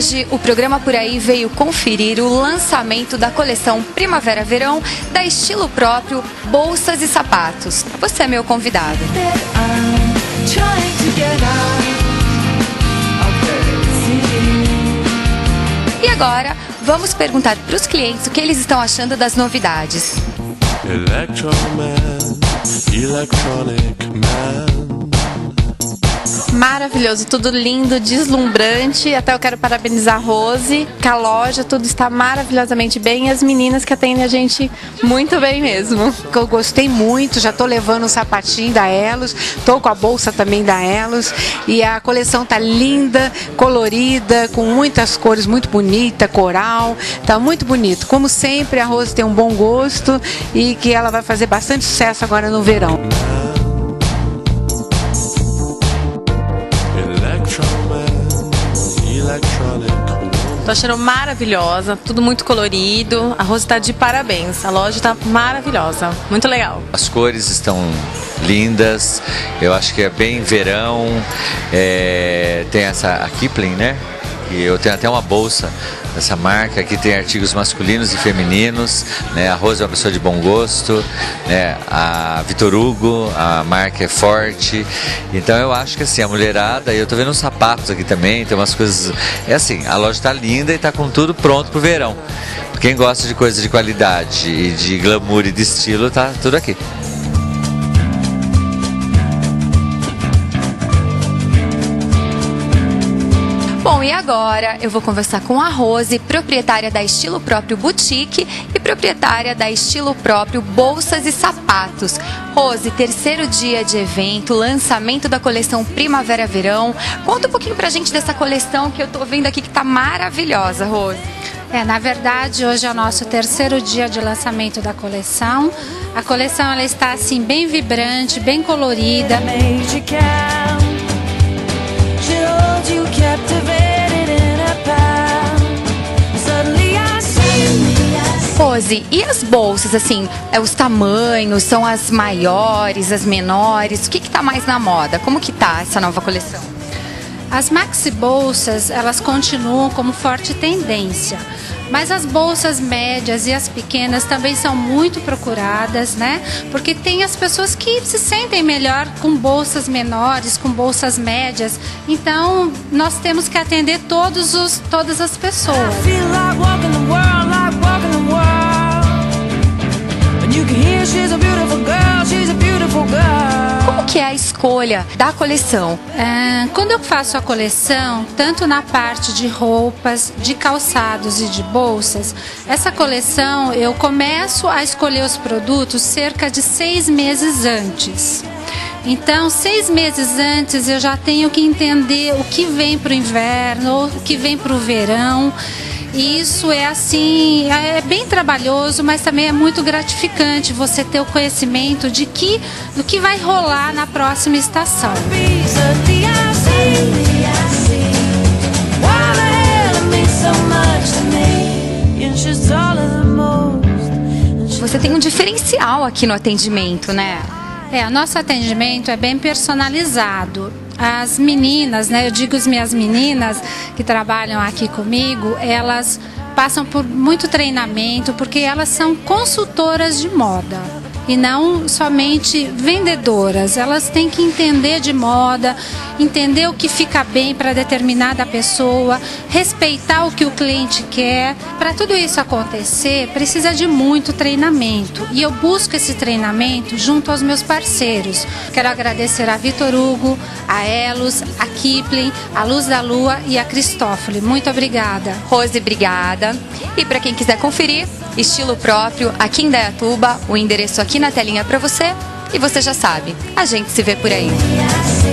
hoje o programa Por Aí veio conferir o lançamento da coleção Primavera-Verão da Estilo Próprio Bolsas e Sapatos. Você é meu convidado. E agora vamos perguntar para os clientes o que eles estão achando das novidades. Maravilhoso, tudo lindo, deslumbrante. Até eu quero parabenizar a Rose, que a loja, tudo está maravilhosamente bem. E as meninas que atendem a gente muito bem mesmo. Eu gostei muito, já tô levando o sapatinho da Elos, tô com a bolsa também da Elos. E a coleção tá linda, colorida, com muitas cores, muito bonita, coral. Tá muito bonito. Como sempre, a Rose tem um bom gosto e que ela vai fazer bastante sucesso agora no verão. Tô achando maravilhosa, tudo muito colorido. A Rose tá de parabéns, a loja tá maravilhosa, muito legal. As cores estão lindas, eu acho que é bem verão. Tem a Kipling, né? E eu tenho até uma bolsa dessa marca. Aqui tem artigos masculinos e femininos, né? A Rose é uma pessoa de bom gosto, né? A Vitor Hugo, a marca é forte. Então eu acho que assim, a mulherada, eu tô vendo uns sapatos aqui também, tem umas coisas. É assim, a loja tá linda e tá com tudo pronto pro verão. Quem gosta de coisa de qualidade e de glamour e de estilo, tá tudo aqui. Bom, e agora eu vou conversar com a Rose, proprietária da Estilo Próprio Boutique e proprietária da Estilo Próprio Bolsas e Sapatos. Rose, terceiro dia de evento, lançamento da coleção Primavera-Verão. Conta um pouquinho pra gente dessa coleção que eu tô vendo aqui que tá maravilhosa, Rose. Na verdade, hoje é o nosso terceiro dia de lançamento da coleção. A coleção ela está assim bem vibrante, bem colorida. Rose, e as bolsas, assim, os tamanhos, são as maiores, as menores? O que tá mais na moda? Como que tá essa nova coleção? As maxi bolsas, elas continuam como forte tendência. Mas as bolsas médias e as pequenas também são muito procuradas, né? Porque tem as pessoas que se sentem melhor com bolsas menores, com bolsas médias. Então, nós temos que atender todas as pessoas. Como que é a escolha da coleção? Quando eu faço a coleção, tanto na parte de roupas, de calçados e de bolsas, essa coleção eu começo a escolher os produtos cerca de 6 meses antes. Então, 6 meses antes eu já tenho que entender o que vem para o inverno, o que vem para o verão. E isso é assim, é bem trabalhoso, mas também é muito gratificante você ter o conhecimento do que vai rolar na próxima estação. Você tem um diferencial aqui no atendimento, né? O nosso atendimento é bem personalizado. As meninas, né, eu digo as minhas meninas que trabalham aqui comigo, elas passam por muito treinamento porque elas são consultoras de moda e não somente vendedoras. Elas têm que entender de moda, entender o que fica bem para determinada pessoa, respeitar o que o cliente quer. Para tudo isso acontecer, precisa de muito treinamento e eu busco esse treinamento junto aos meus parceiros. Quero agradecer a Vitor Hugo, a Elos, a Kipling, a Luz da Lua e a Cristófoli. Muito obrigada. Rose, obrigada. E para quem quiser conferir, Estilo Próprio aqui em Indaiatuba, o endereço aqui na telinha para você. E você já sabe, a gente se vê por aí.